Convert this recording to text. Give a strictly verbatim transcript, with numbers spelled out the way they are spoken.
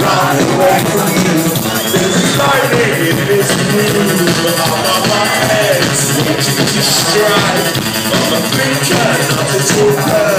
run away from you. There's a lightning in this room. I'm on my head, waiting to strike. I'm a thinker, not a talker.